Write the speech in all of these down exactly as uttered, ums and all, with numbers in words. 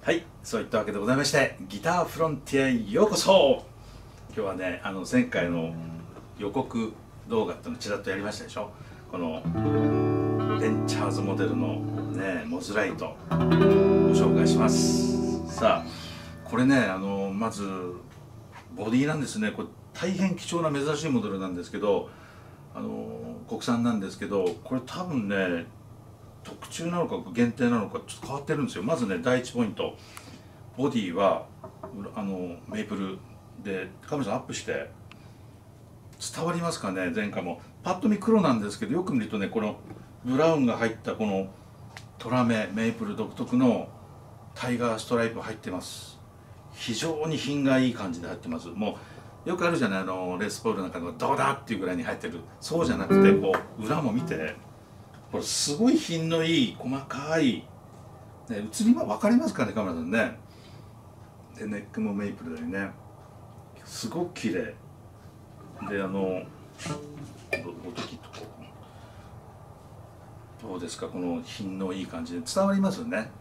はい、そういったわけでございまして、ギターフロンティアへようこそ。今日はね、あの前回の予告動画っていうのをちらっとやりましたでしょ。このベンチャーズモデルのね、モズライトご紹介します。さあ、これね、あのまずボディなんですね。これ大変貴重な珍しいモデルなんですけど、あの国産なんですけど、これ多分ね、特注なのか限定なのかちょっと変わってるんですよ。まずね、第一ポイント、ボディはあのメープルでカメラさんアップして伝わりますかね。前回もパッと見黒なんですけど、よく見るとね、このブラウンが入ったこのトラメメープル独特のタイガーストライプ入ってます。非常に品がいい感じで入ってます。もうよくあるじゃない、あのレスポールなんかのどうだっていうぐらいに入ってる。そうじゃなくて、こう裏も見て、これすごい品のいい細かい、ね、映りは分かりますかね、カメラさんね。でネックもメイプルだよね。すごく綺麗で、あの音切っとこう。どうですか、この品のいい感じで伝わりますよね。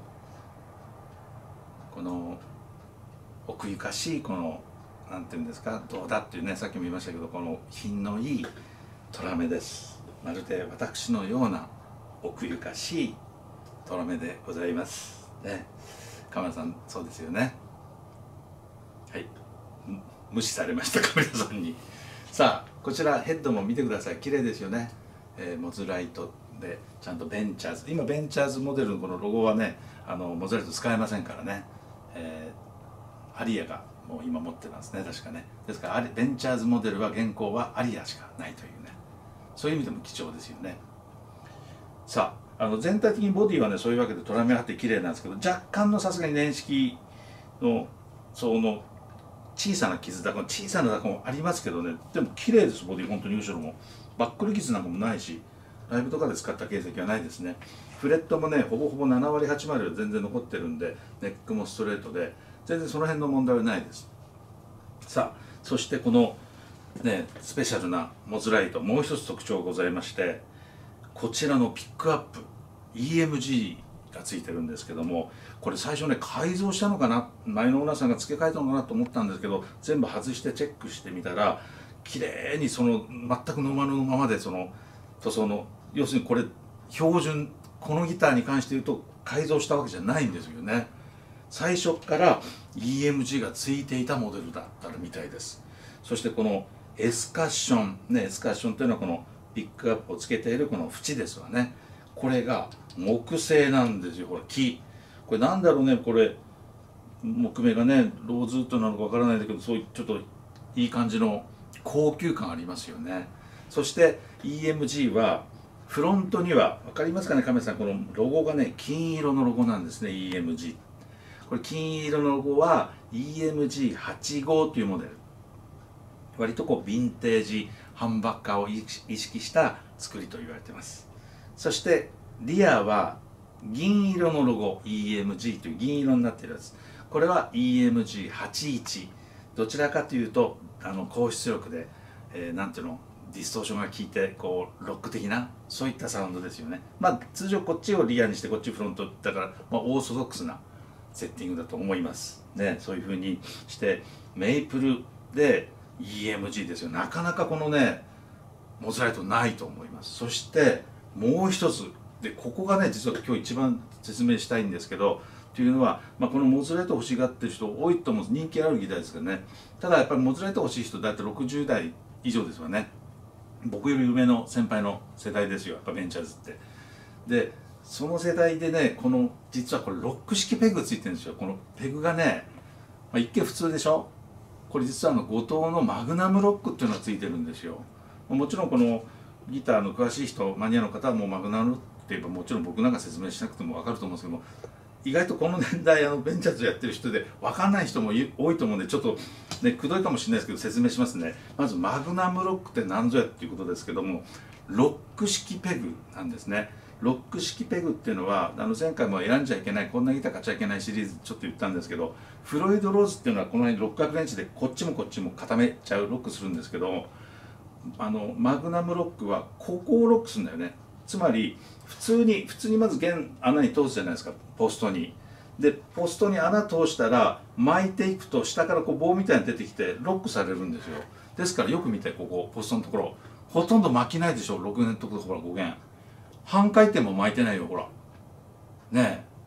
この奥ゆかしい、このなんていうんですか、どうだっていうね、さっきも言いましたけど、この品のいいトラメです。まるで私のような奥ゆかしいトラメでございますね。カメラさんそうですよね。はい、無視されました、カメラさんに。さあ、こちらヘッドも見てください。綺麗ですよね。えー、モズライトでちゃんとベンチャーズ、今ベンチャーズモデルのこのロゴはね、あのモズライト使えませんからね。えー、アリアがもう今持ってますね、確かね。ですからベンチャーズモデルは現行はアリアしかないというね、そういう意味でも貴重ですよね。さあ、あの全体的にボディはね、そういうわけでトラメがあって綺麗なんですけど、若干のさすがに年式のその小さな傷だ、この小さなだもありますけどね、でも綺麗です。ボディ本当に後ろもバックル傷なんかもないし、ライブとかで使った形跡はないですね。フレットもね、ほぼほぼななわりはちわりは全然残ってるんで、ネックもストレートで全然その辺の問題はないです。さあ、そしてこのね、スペシャルなモズライト、もう一つ特徴がございまして、こちらのピックアップ イーエムジー がついてるんですけども、これ最初ね、改造したのかな、前のオーナーさんが付け替えたのかなと思ったんですけど、全部外してチェックしてみたら、綺麗にその全くノーマルのままで、その塗装の、要するにこれ標準、このギターに関して言うと改造したわけじゃないんですよね。最初から イーエムジー がついていたモデルだったみたいです。そしてこのエスカッションね、エスカッションというのはこのピックアップをつけているこの縁ですわね。これが木製なんですよ。これ木、これなんだろうね、これ木目がね、ローズウッドなのかわからないんだけど、そういうちょっといい感じの高級感ありますよね。そして イーエムジー はフロントには分かりますかね、カメさん、このロゴがね、金色のロゴなんですね。 イーエムジー、これ金色のロゴは イーエムジーはちじゅうご というモデル、割とこうヴィンテージハンバッカーを意識した作りと言われています。そしてリアは銀色のロゴ イーエムジー という銀色になっているやつ、これは イーエムジーはちじゅういち、 どちらかというとあの高出力で、えー、なんていうの、ディストーションが効いてこうロック的なそういったサウンドですよね。まあ通常こっちをリアにしてこっちフロントだから、まあ、オーソドックスなセッティングだと思いますね。そういうふうにしてメイプルで イーエムジー ですよ。なかなかこのねモズライトないと思います。そしてもう一つで、ここがね実は今日一番説明したいんですけど、というのは、まあ、このモズライト欲しがってる人多いと思うんです。人気あるギターですからね。ただやっぱりモズライト欲しい人だってろくじゅうだい以上ですわね。僕より上の先輩の世代ですよ、やっぱベンチャーズって。でその世代でね、この実はこれロック式ペグがついてるんですよ。このペグがね、まあ、一見普通でしょ。これ実はあの後藤のマグナムロックっていうのがついてるんですよ。もちろんこのギターの詳しい人、マニアの方はもうマグナムって言えばもちろん僕なんか説明しなくても分かると思うんですけども、意外とこの年代あのベンチャーズやってる人で分かんない人も多いと思うんで、ちょっとねくどいかもしれないですけど説明しますね。まずマグナムロックって何ぞやっていうことですけども、ロック式ペグなんですね。ロック式ペグっていうのは、あの前回も選んじゃいけない、こんなギター買っちゃいけないシリーズちょっと言ったんですけど、フロイド・ローズっていうのはこの辺六角レンチでこっちもこっちも固めちゃう、ロックするんですけど、あのマグナムロックはここをロックするんだよね。つまり普通に普通にまず弦穴に通すじゃないですか、ポストに。 でポストに穴通したら巻いていくと下からこう棒みたいに出てきてロックされるんですよ。ですからよく見て、ここポストのところほとんど巻きないでしょ。ろくげんのところ、ほらごげん半回転も巻いてないよ、ほらねえ。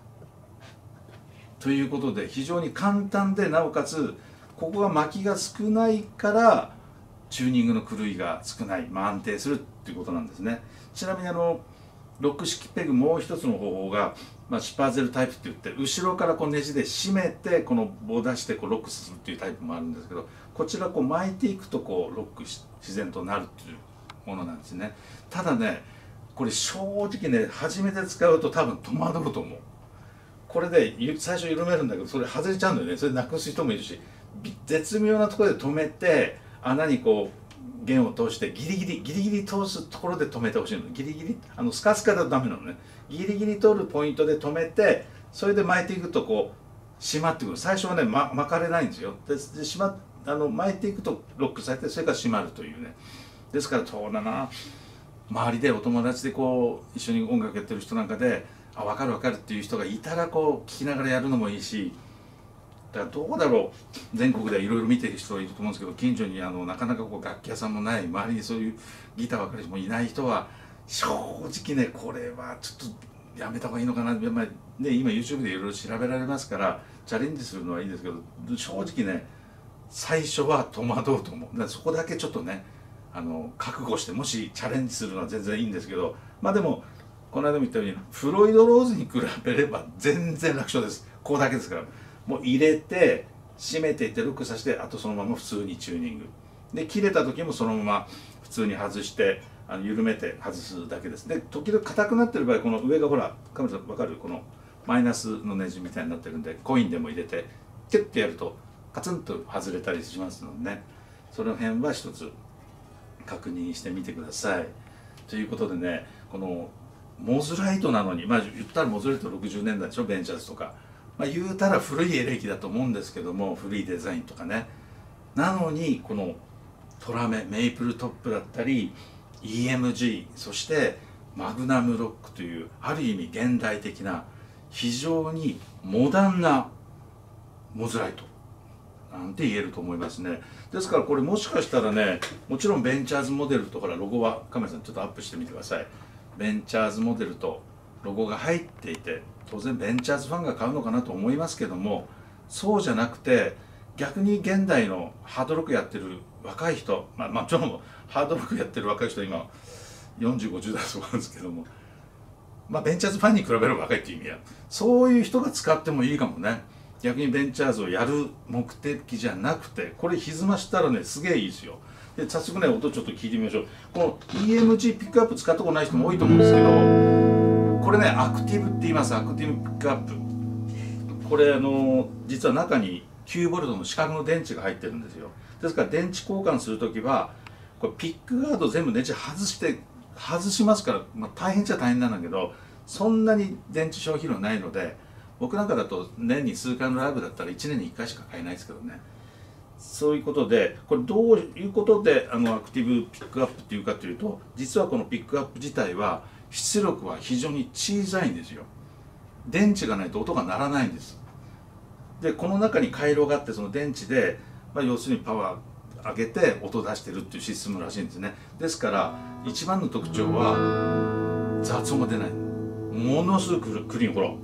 ということで非常に簡単で、なおかつここが巻きが少ないからチューニングの狂いが少ない、まあ、安定するっていうことなんですね。ちなみにあのロック式ペグもう一つの方法が、まあ、シュパーゼルタイプって言って、後ろからこうネジで締めてこの棒を出してこうロックするっていうタイプもあるんですけど、こちらこう巻いていくとこうロックし自然となるっていうものなんですね。ただね、これ正直ね、初めて使うと多分戸惑うと思う。これで最初緩めるんだけど、それ外れちゃうんだよね。それなくす人もいるし、絶妙なところで止めて穴にこう弦を通してギリギリギリギリ通すところで止めてほしいの。ギリギリあのスカスカだとダメなのね。ギリギリ通るポイントで止めて、それで巻いていくとこう締まってくる。最初はね、ま、巻かれないんですよ。でで締まあの巻いていくとロックされて、それから締まるというね。ですからそうだな、周りでお友達でこう一緒に音楽やってる人なんかで、あ、分かる分かるっていう人がいたらこう聞きながらやるのもいいし、だからどうだろう、全国でいろいろ見てる人がいると思うんですけど、近所にあのなかなかこう楽器屋さんもない、周りにそういうギター分かる人もいない人は、正直ね、これはちょっとやめた方がいいのかな。まあね、今 YouTube でいろいろ調べられますからチャレンジするのはいいんですけど、正直ね、最初は戸惑うと思う。だからそこだけちょっとね、あの覚悟してもしチャレンジするのは全然いいんですけど、まあでもこの間も言ったようにフロイド・ローズに比べれば全然楽勝です。ここだけですから、もう入れて締めていってロックさせて、あとそのまま普通にチューニングで、切れた時もそのまま普通に外してあの緩めて外すだけです。で時々硬くなってる場合、この上がほらカメラさん分かる、このマイナスのネジみたいになってるんで、コインでも入れてキュッてやるとカツンと外れたりしますのでね、その辺は一つ確認してみてください。ということでね、このモズライトなのに、まあ言ったらモズライトろくじゅうねんだいでしょ、ベンチャーズとか、まあ、言うたら古いエレキだと思うんですけども、古いデザインとかね。なのにこのトラメ、メイプルトップだったり イーエムジー、そしてマグナムロックというある意味現代的な非常にモダンなモズライトなんて言えると思いますね。ですからこれもしかしたらね、もちろんベンチャーズモデルと、ほらロゴはカメラさんちょっとアップしてみてください。ベンチャーズモデルとロゴが入っていて、当然ベンチャーズファンが買うのかなと思いますけども、そうじゃなくて逆に現代のハードロックやってる若い人、まあもちろんハードロックやってる若い人は今よんじゅう、ごじゅうだいだと思うんですけども、まあベンチャーズファンに比べれば若いっていう意味や、そういう人が使ってもいいかもね。逆にベンチャーズをやる目的じゃなくて、これ歪ましたらね、すげえいいですよ。で早速ね、音ちょっと聞いてみましょう。この イーエムジー ピックアップ使ったことない人も多いと思うんですけど、これね、アクティブって言います。アクティブピックアップ。これあの実は中にきゅうボルトの四角の電池が入ってるんですよ。ですから電池交換するときはこれピックガード全部電池外して外しますから、まあ、大変っちゃ大変なんだけど、そんなに電池消費量ないので、僕なんかだと年に数回のライブだったらいちねんにいっかいしか買えないですけどね。そういうことで、これどういうことであのアクティブピックアップっていうかというと、実はこのピックアップ自体は出力は非常に小さいんですよ。電池がないと音が鳴らないんです。でこの中に回路があって、その電池で、まあ、要するにパワー上げて音を出してるっていうシステムらしいんですね。ですから一番の特徴は雑音が出ない。ものすごくクリーン、ほら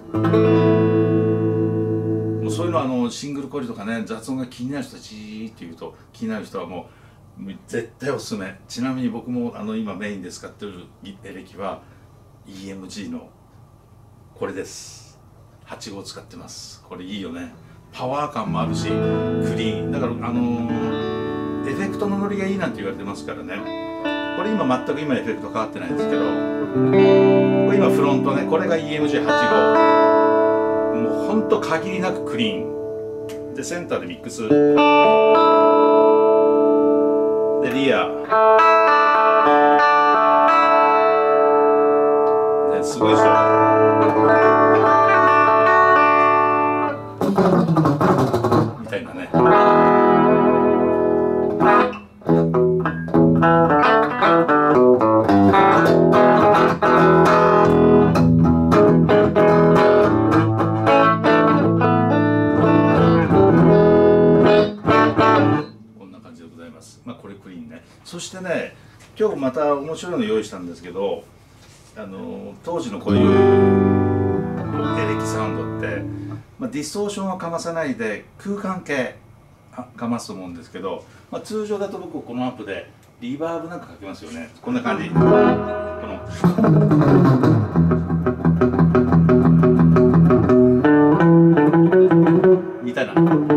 もうそういうのはあのシングルコイルとかね、雑音が気になる人はジーって言うと気になる人はもう絶対おすすめ。ちなみに僕もあの今メインで使ってるエレキは イーエムジー のこれです。はち号使ってます。これいいよね。パワー感もあるしクリーンだから、あのー、エフェクトのノリがいいなんて言われてますからね。これ今全く今エフェクト変わってないんですけど、これ今フロントね、これが イーエムジーはち 号、もうほんと限りなくクリーンで、センターでミックスでリアね、すごいでしょ。みたいなね。 これクリーンね。そしてね、今日また面白いの用意したんですけど、あの当時のこういうエレキサウンドって、まあ、ディストーションはかまさないで空間系かますと思うんですけど、まあ、通常だと僕このアンプでリバーブなんかかけますよね。こんな感じ。このみたいな。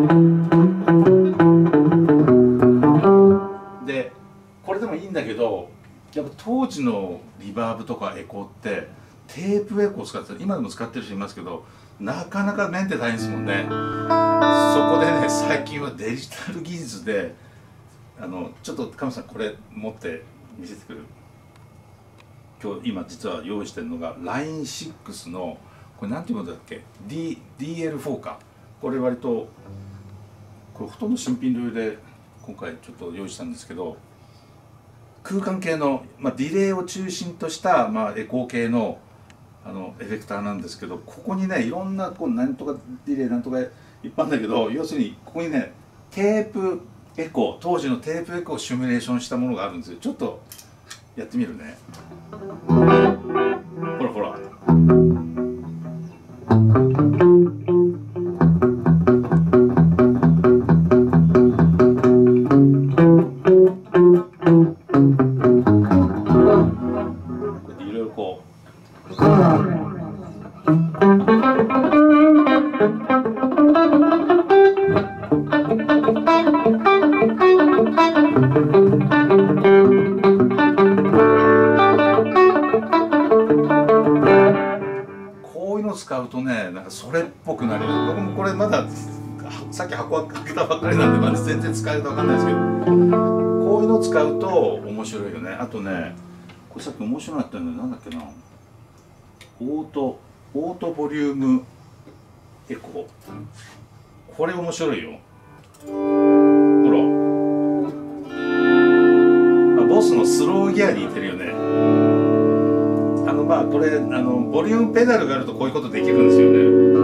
でこれでもいいんだけど、やっぱ当時のリバーブとかエコーってテープエコーを使って、今でも使ってる人いますけど、なかなかメンテ大変ですもんね。そこでね、最近はデジタル技術で、あのちょっとカメさんこれ持って見せてくる。今日今実は用意してるのが ラインシックス のこれなんていうことだっけ、 D、ディーエルフォー か。これ割とこれほとんど新品同様で今回ちょっと用意したんですけど、空間系の、まあ、ディレイを中心とした、まあ、エコー系のあのエフェクターなんですけど、ここにねいろんなこうなんとかディレイなんとかいっぱいあるんだけど、要するにここにねテープエコー、当時のテープエコーをシミュレーションしたものがあるんですよ。ちょっとやってみるね。ほらほら。いろいろこう。こういうの使うとね、なんかそれっぽくなる。僕もこれまださっき箱開けたばっかりなんで、まだ全然使えるかわかんないですけど、こういうの使うと面白いよね。あとね、これさっき面白かったのなんだっけな、オートオートボリュームエコー、これ面白いよ。ほら、あ、ボスのスローギアに似てるよね。あのまあこれあのボリュームペダルがあるとこういうことできるんですよね。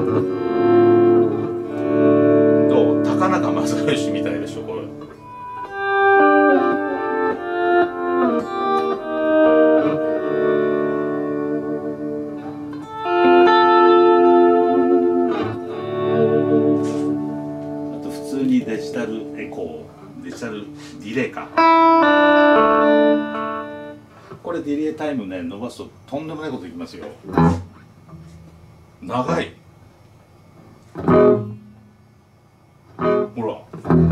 どう、高中正義みたいでしょこれ。デジタルエコー、デジタルディレイか。これディレイタイムね伸ばすととんでもないこといきますよ。長い。ほら。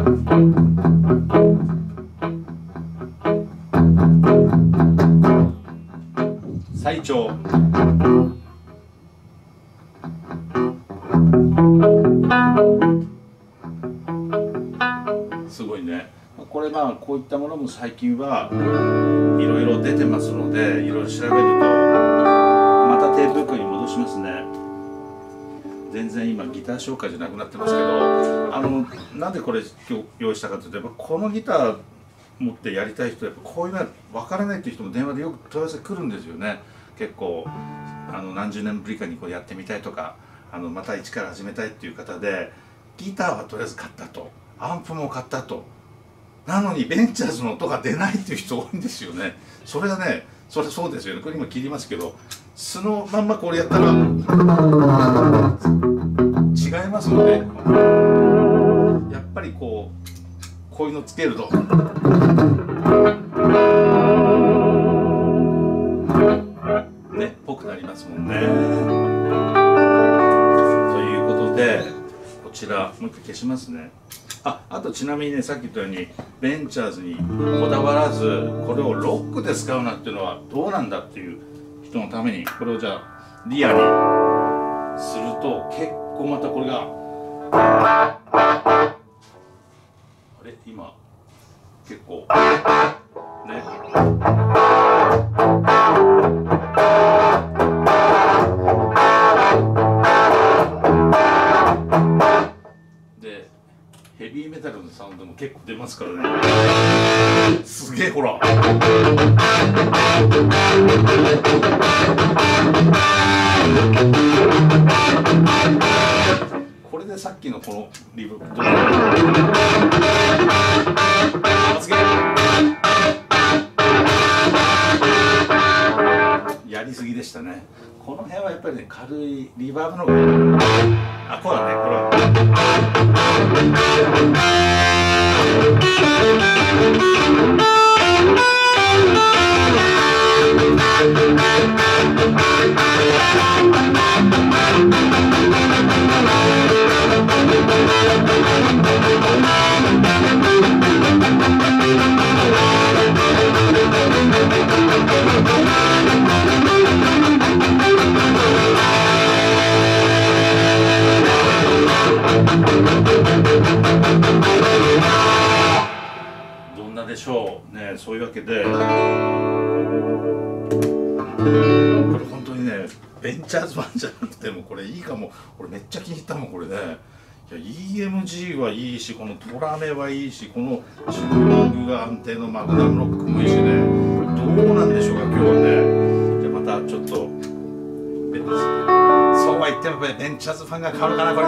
最長。すごいね。これまあこういったものも最近はいろいろ出てますので、いろいろ調べるとまたテープエコーに戻しますね。全然今ギター紹介じゃなくなってますけど、あのなんでこれ今日用意したかというと、やっぱこのギター持ってやりたい人、やっぱこういうの分からないっていう人も電話でよく問い合わせ来るんですよね。結構あの何十年ぶりかにこうやってみたいとか、あのまた一から始めたいっていう方で、ギターはとりあえず買ったと、アンプも買ったと、なのにベンチャーズの音が出ないっていう人多いんですよね。それはね、それそうですよね。これ今切りますけど、素のまんまこれやったら違いますので、やっぱりこうこういうのつけるとねっぽくなりますもんね。ということでこちらもう一回消しますね。あ、あとちなみにね、さっき言ったようにベンチャーズにこだわらずこれをロックで使うなっていうのはどうなんだっていう人のために、これをじゃあリアにすると結構またこれがあれ今結構ねでヘビーメタルのサウンドも結構出ますからね。すげえ、ほらこれでさっきのこのリブどうすげえでしたね。この辺はやっぱりね、軽いリバーブの方が、あ、こうだね、これは。どんなでしょうね。そういうわけでこれ本当にね、ベンチャーズ版じゃなくてもこれいいかも。俺めっちゃ気に入ったもんこれね。いや イーエムジー はいいし、このトラメはいいし、この重力が安定のマグナムロックもいいしね。どうなんでしょうか今日はね。じゃあまたちょっとベンそうは言ってもベンチャーズファンが変わるかなこれ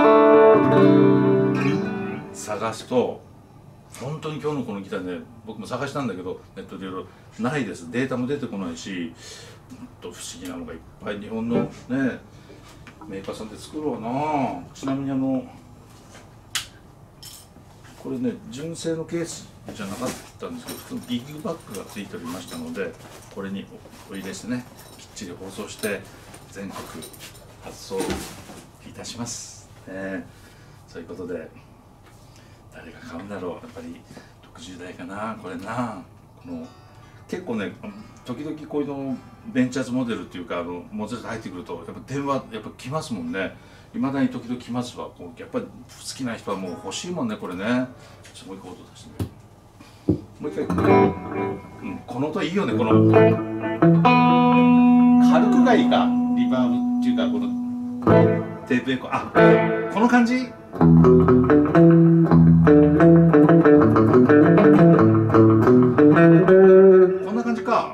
な。探すと本当に今日のこのギターね、僕も探したんだけどネットでいろいろないです。データも出てこないし、もっと不思議なのがいっぱい日本のねメーカーさんで作ろうな。ちなみにあのこれね、純正のケースじゃなかったんですけど、普通のギグバッグがついておりましたので、これにお入れしてね、きっちり包装して全国発送いたします、えー、そういうことで誰が買うんだろう。やっぱりろくじゅうだいかなこれな。この結構ね、時々こういうのベンチャーズモデルっていうか、あのモデル入ってくるとやっぱ電話やっぱ来ますもんね。いまだに時々来ますわ。こうやっぱり好きな人はもう欲しいもんねこれね。ちょっともう一個音出してみよう。もう一回、うん、この音いいよね。この軽くがいいか、リバーブっていうか、このテープエコー、あ、この感じ。こんな感じか。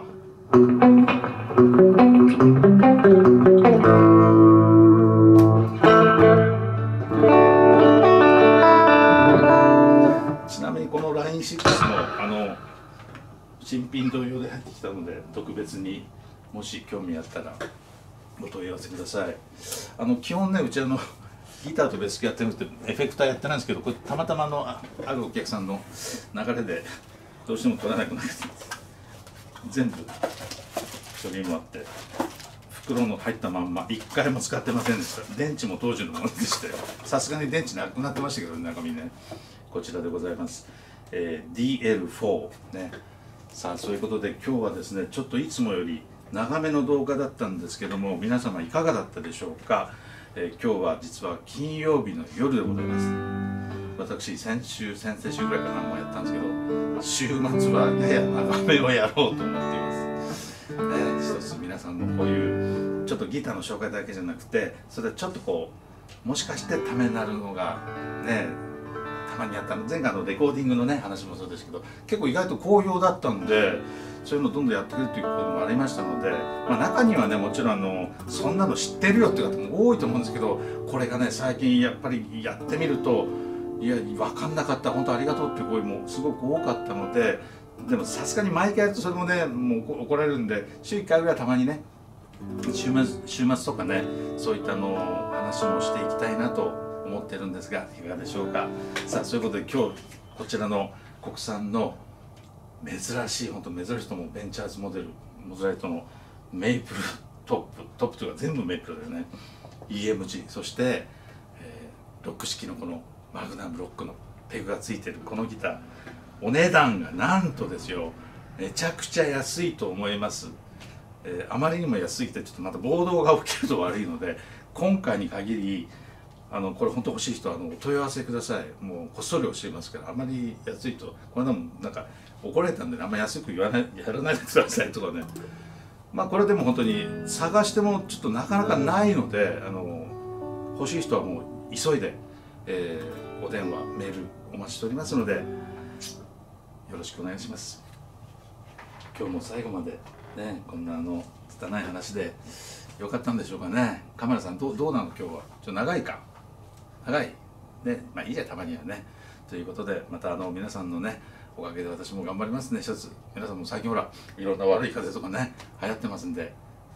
ちなみにこの ラインシックス もあの新品同様で入ってきたので、特別にもし興味あったらお問い合わせください。あの基本ね、うちあのギターとベースやってるってエフェクターやってないんですけど、これたまたまの あ, あるお客さんの流れでどうしても取らなくなって全部処理もあって袋の入ったまんまいっかいも使ってませんでした。電池も当時のものでして、さすがに電池なくなってましたけど、ね、中身ね。こちらでございます、えー、ディーエルフォー ね。さあそういうことで今日はですね、ちょっといつもより長めの動画だったんですけども、皆様いかがだったでしょうか。えー、今日は実は金曜日の夜でございます。私先週先々週ぐらいかなもうやったんですけど、週末はやや長めをやろうと思っています、えー、一つ皆さんのこういうちょっとギターの紹介だけじゃなくて、それでちょっとこうもしかしてためになるのがね、たまにあったの。前回のレコーディングのね話もそうですけど、結構意外と好評だったんで、そういうのどんどんやってくれるということもありましたので、まあ、中にはねもちろんあのそんなの知ってるよっていう方も多いと思うんですけど、これがね最近やっぱりやってみると、いや分かんなかった、本当ありがとうっていう声もすごく多かったので、でもさすがに毎回やるとそれもねもう怒られるんで、週いっかいぐらいたまにね週末週末とかね、そういったの話もしていきたいなと思ってるんですが、いかがでしょうか。さあそういうことで今日こちらの国産の珍しい、本当珍しいと思うベンチャーズモデルモズライトのメイプルトップトップというか全部メイプルだよね。 イーエムジー、 そして、えー、ロック式のこのマグナムロックのペグがついてるこのギター、お値段がなんとですよ、めちゃくちゃ安いと思います。えー、あまりにも安いってちょっとまた暴動が起きると悪いので、今回に限りあのこれ本当欲しい人はあのお問い合わせください。もうこっそり教えますから、あまり安いとこれでもなんか怒られたんで、ね、あんまり安く言わないやらないでくださいとかね。まあこれでも本当に探してもちょっとなかなかないので、あの欲しい人はもう急いで、えー、お電話メールお待ちしておりますのでよろしくお願いします。今日も最後までねこんなあの拙い話でよかったんでしょうかね。カメラさんどうどうなの今日は。ちょっと長いか長いね、まあいいじゃんたまにはね。ということでまたあの皆さんのねおかげで私も頑張りますね。一つ皆さんも最近ほらいろんな悪い風邪とかね流行ってますんで、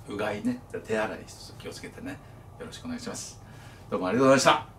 うがいね、手洗い一つ気をつけてね、よろしくお願いします。どうもありがとうございました。